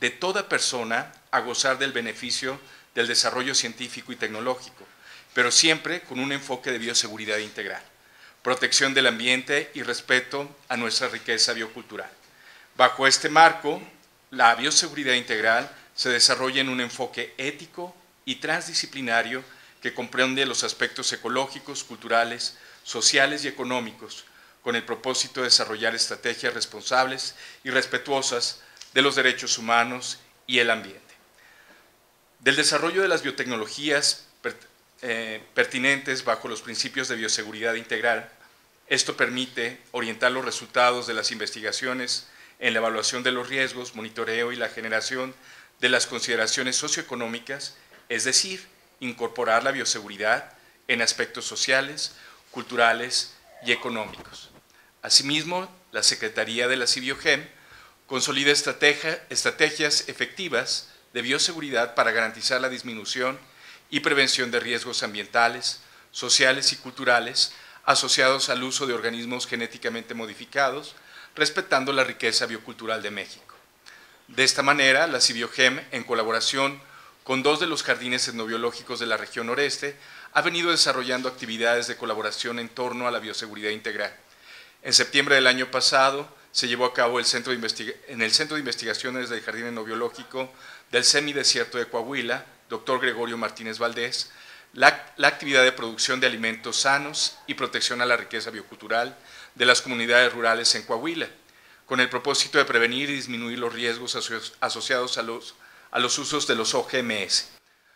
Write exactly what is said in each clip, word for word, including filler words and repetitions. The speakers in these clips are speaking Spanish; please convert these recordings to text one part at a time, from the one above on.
de toda persona a gozar del beneficio del desarrollo científico y tecnológico, pero siempre con un enfoque de bioseguridad integral, protección del ambiente y respeto a nuestra riqueza biocultural. Bajo este marco, la bioseguridad integral se desarrolla en un enfoque ético y transdisciplinario que comprende los aspectos ecológicos, culturales, sociales y económicos, con el propósito de desarrollar estrategias responsables y respetuosas de los derechos humanos y el ambiente. Del desarrollo de las biotecnologías eh, pertinentes bajo los principios de bioseguridad integral, esto permite orientar los resultados de las investigaciones en la evaluación de los riesgos, monitoreo y la generación de las consideraciones socioeconómicas, es decir, incorporar la bioseguridad en aspectos sociales, culturales y económicos. Asimismo, la Secretaría de la CIBIOGEM consolida estrategia, estrategias efectivas de bioseguridad para garantizar la disminución y prevención de riesgos ambientales, sociales y culturales asociados al uso de organismos genéticamente modificados, respetando la riqueza biocultural de México. De esta manera, la CIBIOGEM, en colaboración con dos de los jardines etnobiológicos de la región noreste, ha venido desarrollando actividades de colaboración en torno a la bioseguridad integral. En septiembre del año pasado se llevó a cabo el centro de investiga- en el Centro de Investigaciones del Jardín Etnobiológico del Semidesierto de Coahuila, doctor Gregorio Martínez Valdés, la, la actividad de producción de alimentos sanos y protección a la riqueza biocultural de las comunidades rurales en Coahuila, con el propósito de prevenir y disminuir los riesgos aso- asociados a los, a los usos de los O G M S,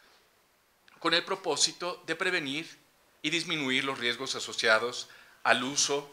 con el propósito de prevenir y disminuir los riesgos asociados al uso,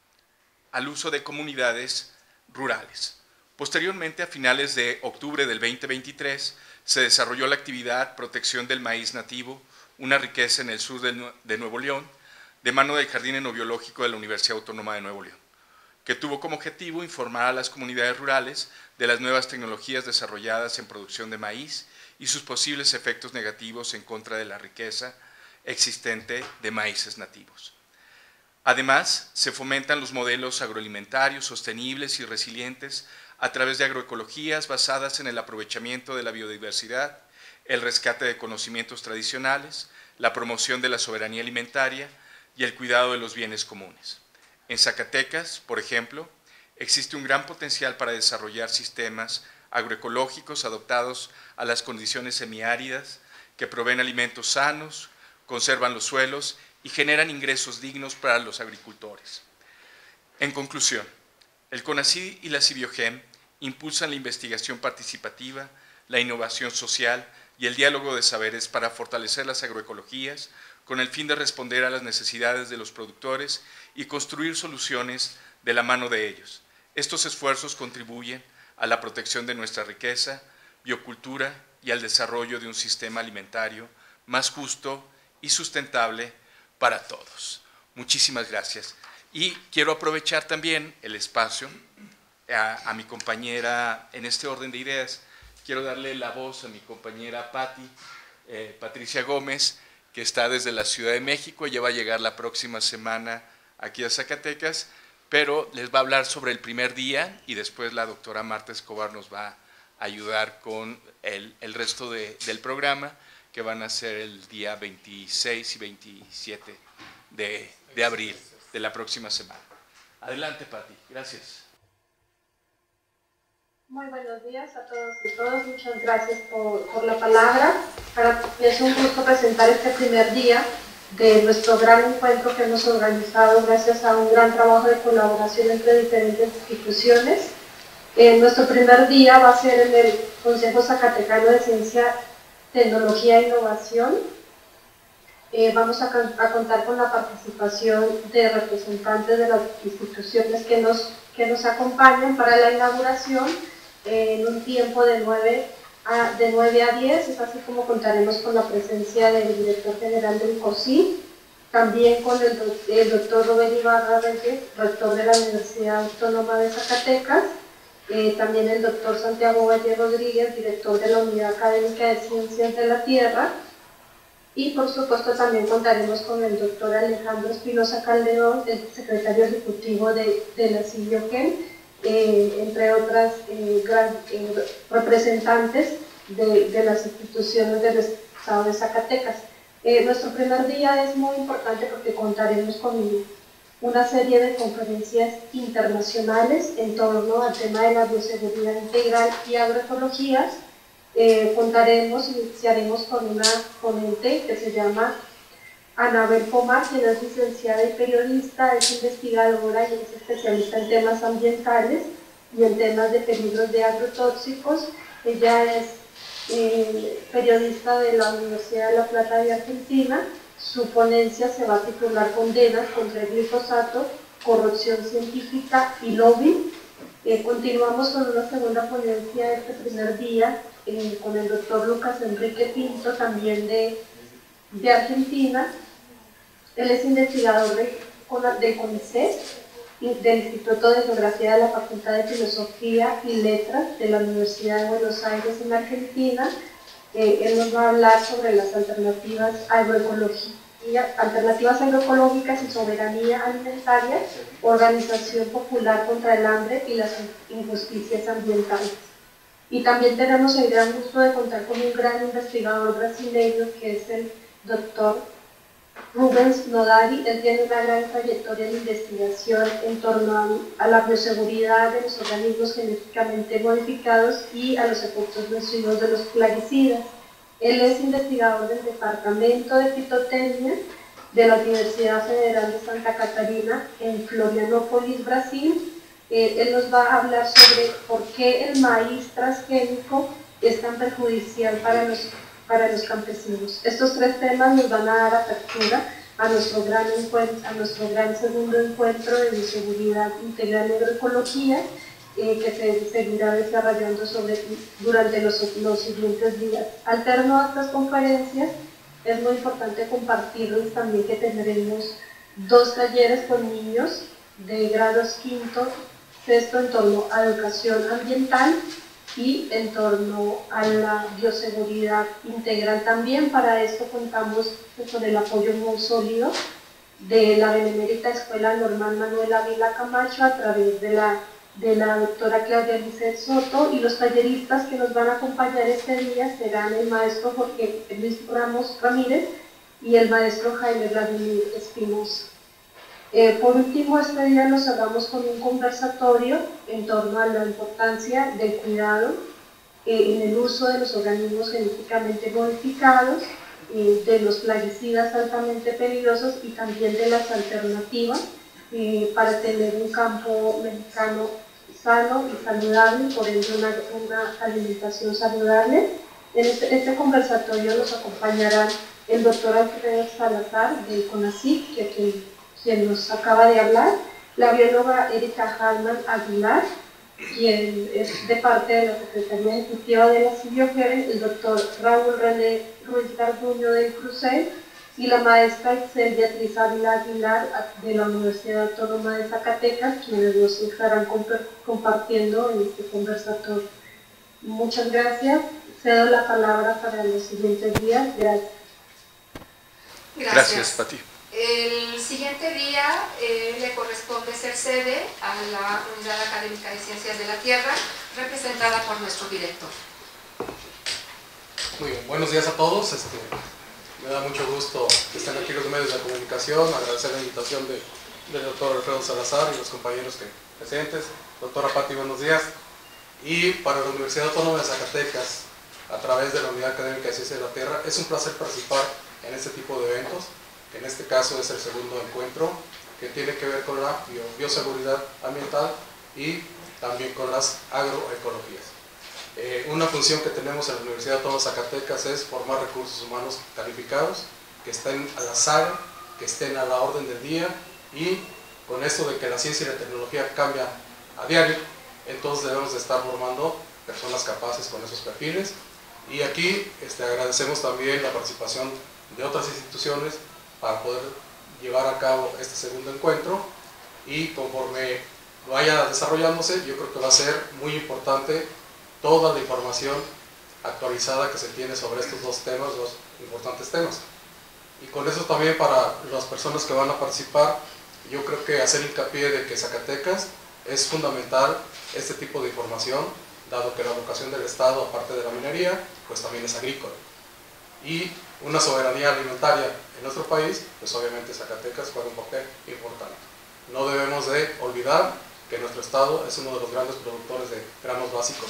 al uso de comunidades rurales. Posteriormente, a finales de octubre del veinte veintitrés, se desarrolló la actividad Protección del Maíz Nativo, una riqueza en el sur de Nuevo León, de mano del Jardín Etnobiológico de la Universidad Autónoma de Nuevo León, que tuvo como objetivo informar a las comunidades rurales de las nuevas tecnologías desarrolladas en producción de maíz y sus posibles efectos negativos en contra de la riqueza existente de maíces nativos. Además, se fomentan los modelos agroalimentarios sostenibles y resilientes a través de agroecologías basadas en el aprovechamiento de la biodiversidad, el rescate de conocimientos tradicionales, la promoción de la soberanía alimentaria y el cuidado de los bienes comunes. En Zacatecas, por ejemplo, existe un gran potencial para desarrollar sistemas agroecológicos adaptados a las condiciones semiáridas que proveen alimentos sanos, conservan los suelos y generan ingresos dignos para los agricultores. En conclusión, el CONACYT y la CIBIOGEM impulsan la investigación participativa, la innovación social y el diálogo de saberes para fortalecer las agroecologías con el fin de responder a las necesidades de los productores y construir soluciones de la mano de ellos. Estos esfuerzos contribuyen a la protección de nuestra riqueza, biocultura y al desarrollo de un sistema alimentario más justo y sustentable para todos. Muchísimas gracias. Y quiero aprovechar también el espacio a, a mi compañera, en este orden de ideas, quiero darle la voz a mi compañera Patti, eh, Patricia Gómez, que está desde la Ciudad de México. Ella va a llegar la próxima semana aquí a Zacatecas, pero les va a hablar sobre el primer día y después la doctora Marta Escobar nos va a ayudar con el, el resto de, del programa, que van a ser el día veintiséis y veintisiete de, de abril de la próxima semana. Adelante, Patti. Gracias. Muy buenos días a todos y todas. Muchas gracias por, por la palabra. Para, es un gusto presentar este primer día de nuestro gran encuentro que hemos organizado gracias a un gran trabajo de colaboración entre diferentes instituciones. Eh, nuestro primer día va a ser en el Consejo Zacatecano de Ciencia, Tecnología e Innovación. Eh, vamos a, a contar con la participación de representantes de las instituciones que nos, que nos acompañan para la inauguración eh, en un tiempo de nueve a diez, es así como contaremos con la presencia del director general del COSI, también con el, el doctor Rubén Ibarra Reyes, rector de la Universidad Autónoma de Zacatecas, eh, también el doctor Santiago Valle Rodríguez, director de la Unidad Académica de Ciencias de la Tierra, y por supuesto también contaremos con el doctor Alejandro Espinosa Calderón, el secretario ejecutivo de, de la CIBIOGEM, eh, entre otras eh, gran, eh, representantes de, de las instituciones del Estado de Zacatecas. Eh, nuestro primer día es muy importante porque contaremos con una serie de conferencias internacionales en torno al tema de la bioseguridad integral y agroecologías. Eh, contaremos, iniciaremos con una ponente que se llama Anabel Pomar, quien es licenciada y periodista, es investigadora y es especialista en temas ambientales y en temas de peligros de agrotóxicos. Ella es eh, periodista de la Universidad de La Plata de Argentina. Su ponencia se va a titular Condenas contra el glifosato, corrupción científica y lobby. Eh, continuamos con una segunda ponencia este primer día eh, con el doctor Lucas Enrique Pinto, también de, de Argentina. Él es investigador de, de CONICET, del Instituto de Geografía de la Facultad de Filosofía y Letras de la Universidad de Buenos Aires en Argentina. Eh, él nos va a hablar sobre las alternativas agroecología, alternativas agroecológicas y soberanía alimentaria, organización popular contra el hambre y las injusticias ambientales. Y también tenemos el gran gusto de contar con un gran investigador brasileño que es el doctor Rubens Nodari. Él tiene una gran trayectoria en investigación en torno a, a la bioseguridad de los organismos genéticamente modificados y a los efectos nocivos de los plaguicidas. Él es investigador del Departamento de Fitotecnia de la Universidad Federal de Santa Catarina en Florianópolis, Brasil. Eh, él nos va a hablar sobre por qué el maíz transgénico es tan perjudicial para los para los campesinos. Estos tres temas nos van a dar apertura a nuestro gran encuentro, a nuestro gran segundo encuentro de bioseguridad integral y agroecología, eh, que se seguirá desarrollando sobre, durante los, los siguientes días. Alterno a estas conferencias, es muy importante compartirles también que tendremos dos talleres con niños de grados quinto, sexto en torno a educación ambiental y en torno a la bioseguridad integral también. Para esto contamos con el apoyo muy sólido de la Benemérita Escuela Normal Manuel Ávila Camacho a través de la, de la doctora Claudia Lizeth Soto, y los talleristas que nos van a acompañar este día serán el maestro Jorge Luis Ramos Ramírez y el maestro Jaime Vladimir Espinosa. Eh, por último, este día nos cerramos con un conversatorio en torno a la importancia del cuidado eh, en el uso de los organismos genéticamente modificados, eh, de los plaguicidas altamente peligrosos y también de las alternativas eh, para tener un campo mexicano sano y saludable, por ende una, una alimentación saludable. En este, este conversatorio nos acompañarán el doctor Alfredo Salazar del CONACYT, que, que quien nos acaba de hablar, la bióloga Erika Hallman Aguilar, quien es de parte de la Secretaría Ejecutiva de la CIBIOGERE, el doctor Raúl René Ruiz Garduño del Crucel y la maestra Excel Beatriz Ávila Aguilar de la Universidad Autónoma de Zacatecas, quienes nos estarán comp compartiendo en este conversatorio. Muchas gracias. Cedo la palabra para los siguientes días. Gracias. Gracias, Gracias Pati. El siguiente día eh, le corresponde ser sede a la Unidad Académica de Ciencias de la Tierra, representada por nuestro director. Muy bien, buenos días a todos. Este, me da mucho gusto que estén aquí los medios de comunicación, agradecer la invitación de, del doctor Alfredo Salazar y los compañeros que, presentes. Doctora Pati, buenos días. Y para la Universidad Autónoma de Zacatecas, a través de la Unidad Académica de Ciencias de la Tierra, es un placer participar en este tipo de eventos. En este caso es el segundo encuentro, que tiene que ver con la bio, bioseguridad ambiental y también con las agroecologías. Eh, una función que tenemos en la Universidad Autónoma de Zacatecas es formar recursos humanos calificados, que estén a la saga, que estén a la orden del día, y con esto de que la ciencia y la tecnología cambian a diario, entonces debemos de estar formando personas capaces con esos perfiles. Y aquí este, agradecemos también la participación de otras instituciones para poder llevar a cabo este segundo encuentro, y conforme vaya desarrollándose, yo creo que va a ser muy importante toda la información actualizada que se tiene sobre estos dos temas, dos importantes temas. Y con eso también, para las personas que van a participar, yo creo que hacer hincapié de que Zacatecas es fundamental este tipo de información, dado que la vocación del Estado, aparte de la minería, pues también es agrícola. Y una soberanía alimentaria en nuestro país, pues obviamente Zacatecas juega un papel importante. No debemos de olvidar que nuestro Estado es uno de los grandes productores de granos básicos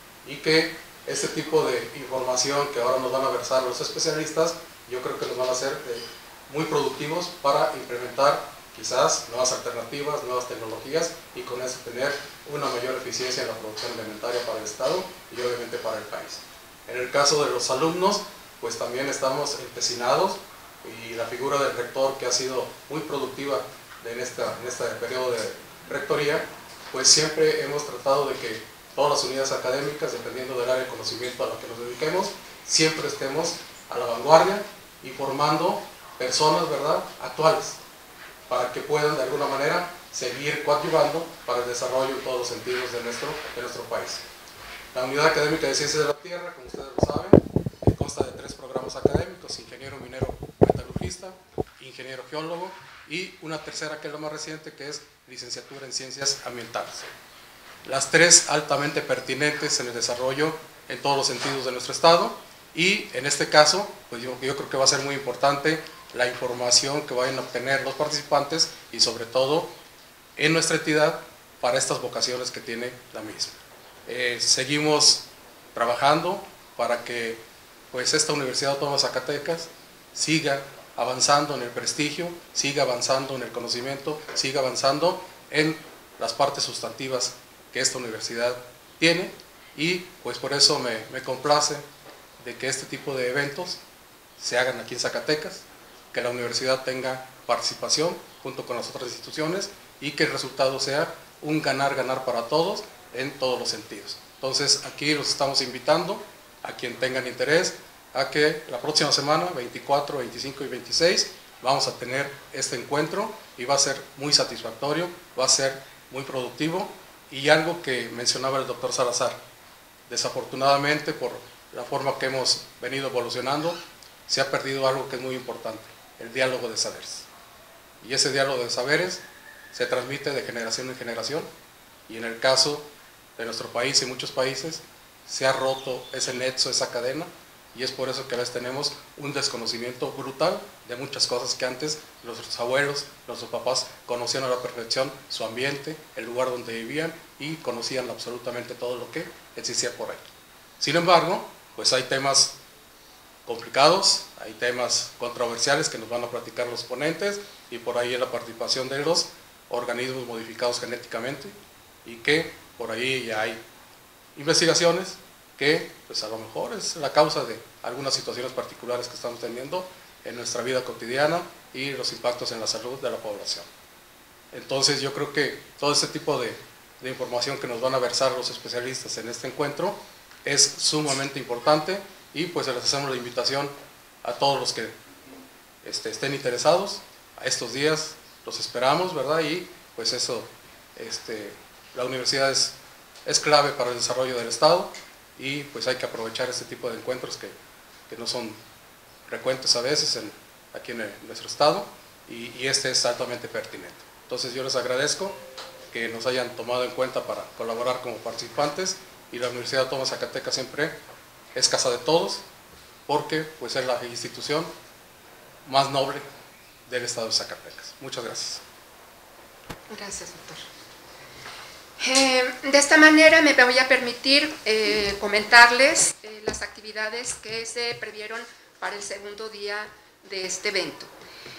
y que este tipo de información que ahora nos van a versar los especialistas, yo creo que nos van a hacer eh, muy productivos para implementar quizás nuevas alternativas, nuevas tecnologías y con eso tener una mayor eficiencia en la producción alimentaria para el Estado y obviamente para el país. En el caso de los alumnos, pues también estamos empecinados y la figura del rector, que ha sido muy productiva en, esta, en este periodo de rectoría, pues siempre hemos tratado de que todas las unidades académicas, dependiendo del área de conocimiento a la que nos dediquemos, siempre estemos a la vanguardia y formando personas, ¿verdad?, actuales, para que puedan de alguna manera seguir coadyuvando para el desarrollo en todos los sentidos de nuestro, de nuestro país. La Unidad Académica de Ciencias de la Tierra, como ustedes lo saben, consta de tres programas académicos: ingeniero minero metalurgista, ingeniero geólogo y una tercera que es la más reciente, que es licenciatura en ciencias ambientales. Las tres altamente pertinentes en el desarrollo en todos los sentidos de nuestro Estado, y en este caso, pues yo, yo creo que va a ser muy importante la información que vayan a obtener los participantes y sobre todo en nuestra entidad para estas vocaciones que tiene la misma. Eh, seguimos trabajando para que pues esta Universidad Autónoma de Zacatecas siga avanzando en el prestigio, siga avanzando en el conocimiento, siga avanzando en las partes sustantivas que esta universidad tiene, y pues por eso me, me complace de que este tipo de eventos se hagan aquí en Zacatecas, que la universidad tenga participación junto con las otras instituciones y que el resultado sea un ganar-ganar para todos en todos los sentidos. Entonces aquí los estamos invitando a quien tengan interés a que la próxima semana, veinticuatro, veinticinco y veintiséis, vamos a tener este encuentro y va a ser muy satisfactorio, va a ser muy productivo. Y algo que mencionaba el doctor Salazar, desafortunadamente por la forma que hemos venido evolucionando, se ha perdido algo que es muy importante, el diálogo de saberes. Y ese diálogo de saberes se transmite de generación en generación, y en el caso de nuestro país y muchos países se ha roto ese nexo, esa cadena, y es por eso que a veces tenemos un desconocimiento brutal de muchas cosas que antes nuestros abuelos, nuestros papás conocían a la perfección su ambiente, el lugar donde vivían y conocían absolutamente todo lo que existía por ahí. Sin embargo, pues hay temas complicados, hay temas controversiales que nos van a platicar los ponentes, y por ahí es la participación de los organismos modificados genéticamente, y que por ahí ya hay investigaciones que pues a lo mejor es la causa de algunas situaciones particulares que estamos teniendo en nuestra vida cotidiana y los impactos en la salud de la población. Entonces yo creo que todo este tipo de, de información que nos van a versar los especialistas en este encuentro es sumamente importante, y pues les hacemos la invitación a todos los que este, estén interesados. A estos días los esperamos, ¿verdad? Y pues eso, este, la universidad es, es clave para el desarrollo del Estado, y pues hay que aprovechar este tipo de encuentros que, que no son frecuentes a veces en, aquí en, el, en nuestro Estado, y, y este es altamente pertinente. Entonces yo les agradezco que nos hayan tomado en cuenta para colaborar como participantes, y la Universidad Autónoma de Zacatecas siempre es casa de todos, porque pues es la institución más noble del Estado de Zacatecas. Muchas gracias. Gracias, doctor. Eh, de esta manera me voy a permitir eh, comentarles eh, las actividades que se previeron para el segundo día de este evento.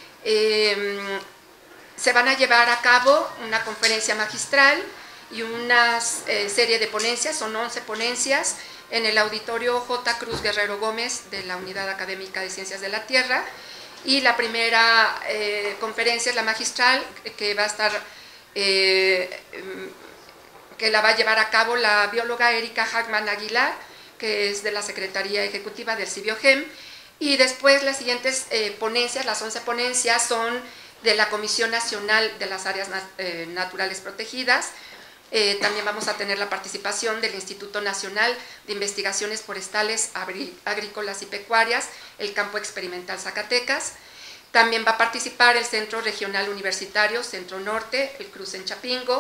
Eh, se van a llevar a cabo una conferencia magistral y una eh, serie de ponencias, son once ponencias, en el auditorio J. Cruz Guerrero Gómez de la Unidad Académica de Ciencias de la Tierra, y la primera eh, conferencia es la magistral, que va a estar... Eh, que la va a llevar a cabo la bióloga Erika Hackman Aguilar, que es de la Secretaría Ejecutiva del CIBIOGEM, y después las siguientes eh, ponencias, las once ponencias, son de la Comisión Nacional de las Áreas Nat eh, Naturales Protegidas. Eh, también vamos a tener la participación del Instituto Nacional de Investigaciones Forestales, Agrícolas y Pecuarias, el Campo Experimental Zacatecas. También va a participar el Centro Regional Universitario Centro Norte, el CRUZ en Chapingo,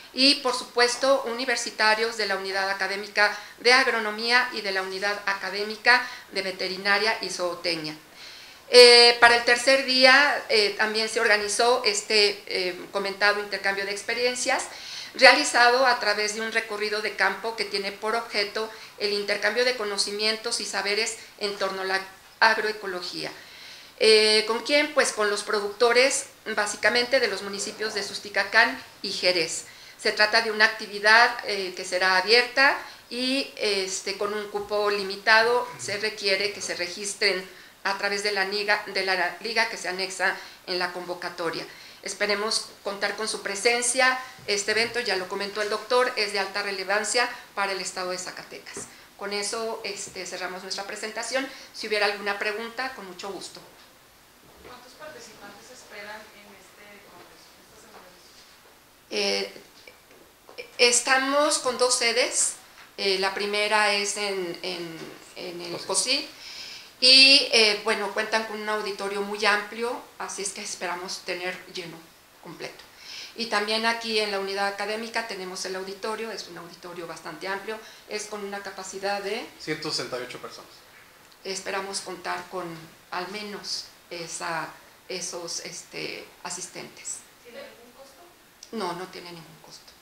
y por supuesto universitarios de la Unidad Académica de Agronomía y de la Unidad Académica de Veterinaria y Zootecnia. Eh, para el tercer día eh, también se organizó este eh, comentado intercambio de experiencias, realizado a través de un recorrido de campo que tiene por objeto el intercambio de conocimientos y saberes en torno a la agroecología. Eh, ¿Con quién? Pues con los productores básicamente de los municipios de Susticacán y Jerez. Se trata de una actividad eh, que será abierta y este, con un cupo limitado. Se requiere que se registren a través de la, liga, de la liga que se anexa en la convocatoria. Esperemos contar con su presencia. Este evento, ya lo comentó el doctor, es de alta relevancia para el estado de Zacatecas. Con eso este, cerramos nuestra presentación. Si hubiera alguna pregunta, con mucho gusto. ¿Cuántos participantes esperan en este congreso? Eh, estamos con dos sedes. Eh, la primera es en, en, en el COSI. Y eh, bueno, cuentan con un auditorio muy amplio, así es que esperamos tener lleno completo. Y también aquí en la unidad académica tenemos el auditorio, es un auditorio bastante amplio, es con una capacidad de ciento sesenta y ocho personas. Esperamos contar con al menos esa, esos este, asistentes. ¿Tiene algún costo? No, no tiene ningún costo.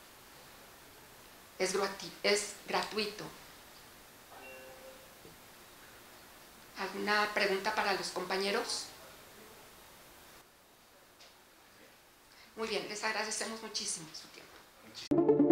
Es, es gratuito. ¿Alguna pregunta para los compañeros? Muy bien, les agradecemos muchísimo su tiempo.